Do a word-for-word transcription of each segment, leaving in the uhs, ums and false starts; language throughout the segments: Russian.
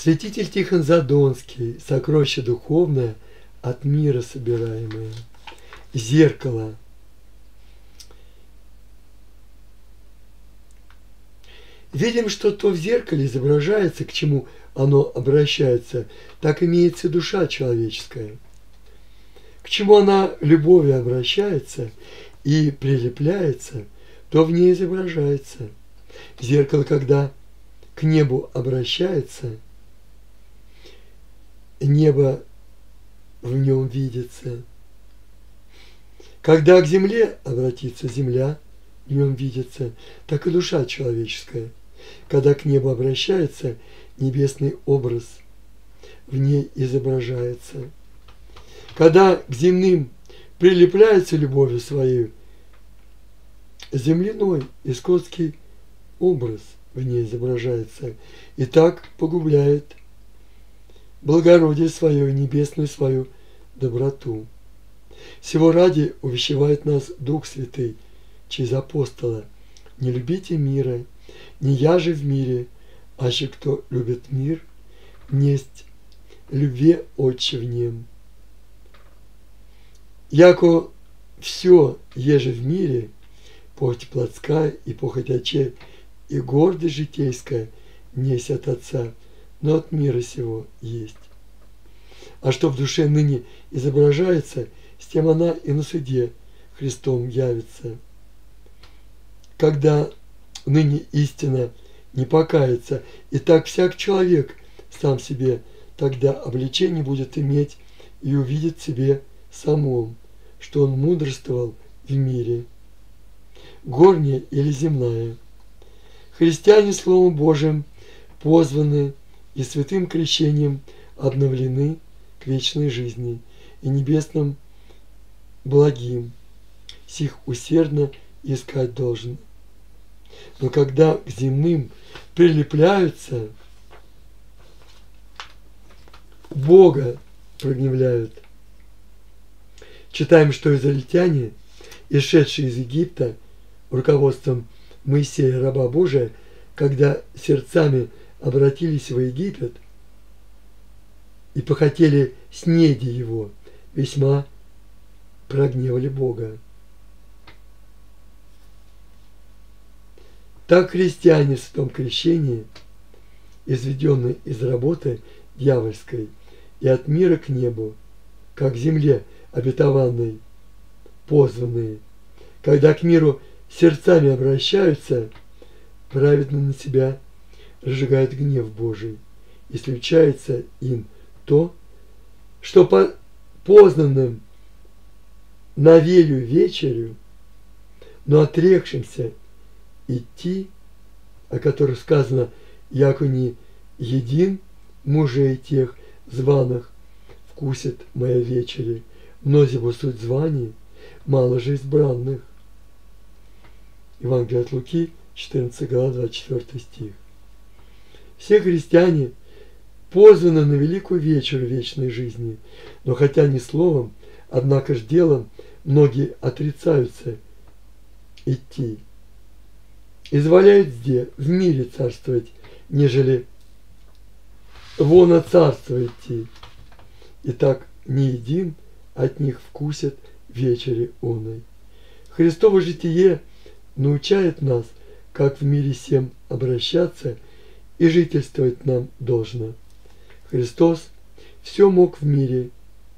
Святитель Тихон Задонский, сокровище духовное, от мира собираемое, зеркало. Видим, что то в зеркале изображается, к чему оно обращается, так имеется душа человеческая. К чему она любовью обращается и прилепляется, то в ней изображается. Зеркало, когда к небу обращается, небо в нем видится. Когда к земле обратится, земля в нем видится, так и душа человеческая. Когда к небу обращается, небесный образ в ней изображается. Когда к земным прилепляется любовью своей, земляной и скотский образ в ней изображается, и так погубляет благородие свое и небесную свою доброту. Сего ради увещевает нас Дух Святый через апостола: не любите мира, не я же в мире, аще кто любит мир, несть любви Отче в нем. Яко все еже в мире, похоть плотская и похоть очей, и гордость житейская несть от Отца, но от мира сего есть. А что в душе ныне изображается, с тем она и на суде Христом явится. Когда ныне истина не покается, и так всяк человек сам себе тогда обличение будет иметь и увидит себе самом, что он мудрствовал в мире, горнее или земная. Христиане Словом Божиим позваны и святым крещением обновлены к вечной жизни и небесным благим. Сих усердно искать должен. Но когда к земным прилепляются, Бога прогневляют. Читаем, что израильтяне, исшедшие из Египта руководством Моисея, раба Божия, когда сердцами обратились в Египет и похотели снеди его, весьма прогневали Бога. Так христиане в святом крещении, изведенные из работы дьявольской и от мира к небу, как к земле обетованной, позванные, когда к миру сердцами обращаются, праведно на себя разжигают гнев Божий, и случается им то, что по познанным на велю вечерю, но отрекшимся идти, о которых сказано: яко не един мужей тех званых вкусит моя вечери, мнозего суть званий, мало же избранных. Евангелие от Луки, четырнадцатая глава, двадцать четвёртый стих. Все христиане позваны на великую вечеру вечной жизни, но хотя не словом, однако ж делом многие отрицаются идти. Изволяют где в мире царствовать, нежели вон от царства идти. И так не един от них вкусят вечери оной. Христово житие научает нас, как в мире сем обращаться и жительствовать нам должно. Христос все мог в мире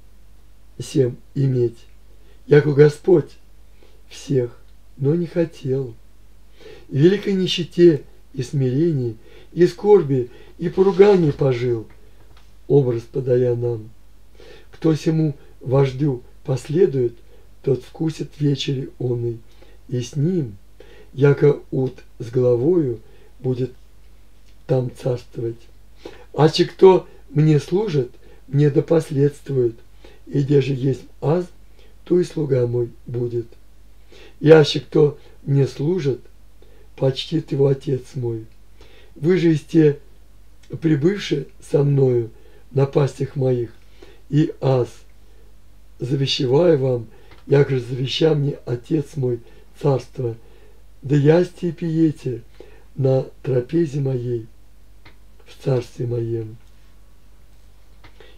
сем иметь, яко Господь всех, но не хотел. В великой нищете и смирении, и скорби, и поругании пожил, образ подая нам. Кто сему вождю последует, тот вкусит вечери оной, и с ним, яко ут с головою, будет там царствовать. А че кто мне служит, мне да последствует, и где же есть аз, то и слуга мой будет. И аще кто мне служит, почтит его Отец мой. Вы же из те, прибывшие со мною на пастях моих, и аз, завещеваю вам, як же завеща мне Отец мой царство, да ясте и пиете на трапезе моей в царстве моем.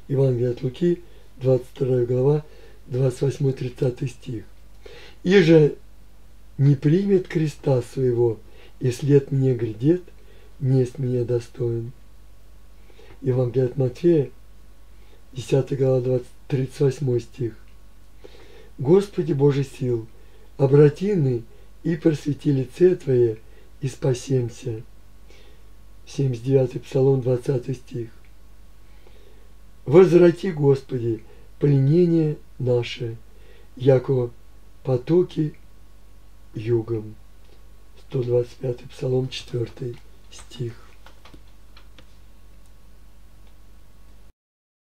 Евангелие от Луки, двадцать вторая глава, двадцать восьмой тридцатый стих. «И же не примет креста своего, и след мне грядет, несть меня достоин». Евангелие от Матфея, десятая глава, тридцать восьмой стих. «Господи Боже сил, обрати ны и просвети лице Твое, и спасемся». семьдесят девятый Псалом, двадцатый стих. «Возврати, Господи, пленение наше, яко потоки югом». сто двадцать пятый Псалом, четвёртый стих.